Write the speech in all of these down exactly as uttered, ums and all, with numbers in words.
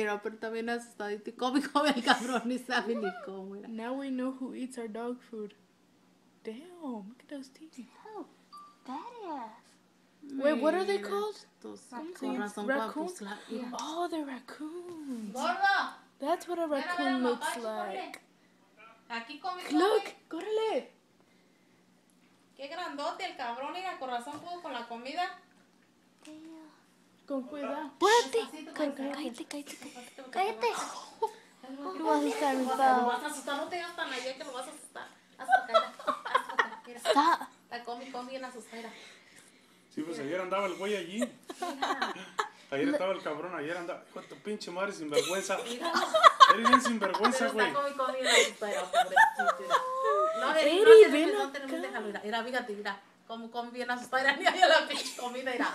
mira, pero también asustadito. Y come, come el cabrón, ni sabe ni cómo. Mira. Now we know who eats our dog food. Damn, look at those teeth. Oh, badass. Wait, what are they Mira, called? estos- Raccoons. Con razón, Raccoons? guapos, la- Yeah. Oh, they're raccoons. Gordo, That's what a ven a ver a raccoon looks mapache, corre. like. Aquí come, come. Look, córrele. Qué grandote el cabrón, mira, con razón pudo con la comida. Con cuidado. Cállate, cállate, cállate. Cállate. Lo vas a asustar, mi Lo pavo. vas a asustar, no te hagas tan allá que lo vas a asustar. Hazte acá, mira, hazte acá, mira. Stop. La come, come bien asustada. Sí, pues ayer andaba el güey allí. Ayer estaba el cabrón, ayer andaba. Hijo de tu pinche madre sinvergüenza. Eres bien sinvergüenza, Pero güey. está come, come bien asustada, pobrecito. mira. No, de Eri, no, de- ven no, acá. tenemos, déjalo, mira. Mira, fíjate, mira. Como come bien asustada, mira, ni a la pinche comida, mira.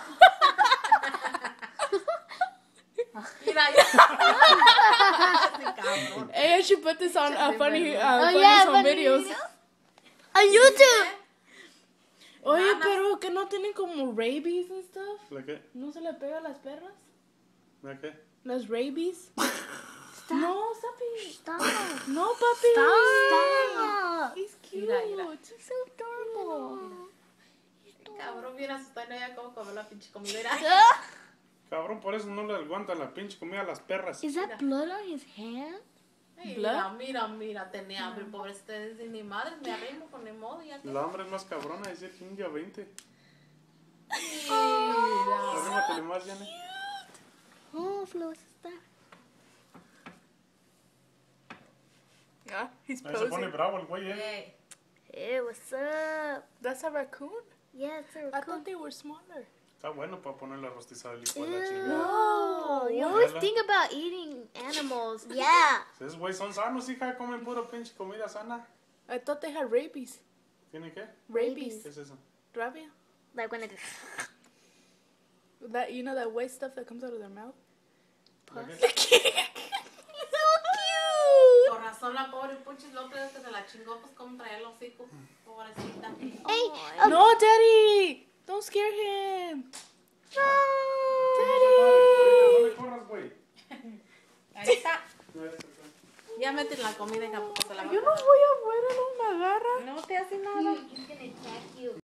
Mira, ya. Este cabrón. Hey, I should put this on uh, funny, uh, Oh, funny yeah, home funny videos. videos. On YouTube. Oye, Ganas. pero que no tienen como rabies and stuff. ¿La qué? ¿No se le pega a las perras? ¿La qué? Las rabies. No, papi. Stop. No, papi. Stop. He's cute. Mira, mira. He's so adorable. Cabrón, bien asustado, no ya como comer la pinche comida, mira. Cabrón, por eso no le aguanta la pinche comida a las perras. Is that blood on his hand? Ay, Blood? mira, mira, mira, tenía hambre, pobrecita, desde mi madre, me arrimo con el modo, ya que. La hambre es más cabrona, decir que un día veinte. Mira. Arrímatele más, Janet. Oh, Flo, vas a estar. Yeah, he's Ahí se pone posing. bravo el güey, eh. Eh, Hey, what's up? That's a raccoon? Yeah, it's a I raccoon. thought they were smaller. Está bueno para ponerle rostizada el hijo de la Ew. chingada. No, you what? always think about eating animals. Yeah. Esos güey son sanos, hija, comen puro pinche comida sana. I thought they had rabies. ¿Tiene qué? Rabies. ¿Qué es eso? Rabia. Like when it That, you know that white stuff that comes out of their mouth? ¿La qué? so cute. con razón la pobre puchis, lo creo que se la chingó, pues como traía el hocico, pobrecita. Hey, oh, No, Daddy! Don't scare him! No le corras, güey. Ahí está. Ya meten la comida y tampoco se la va a Yo no comer. voy afuera, no me agarra. No te hace nada. he's gonna attack you.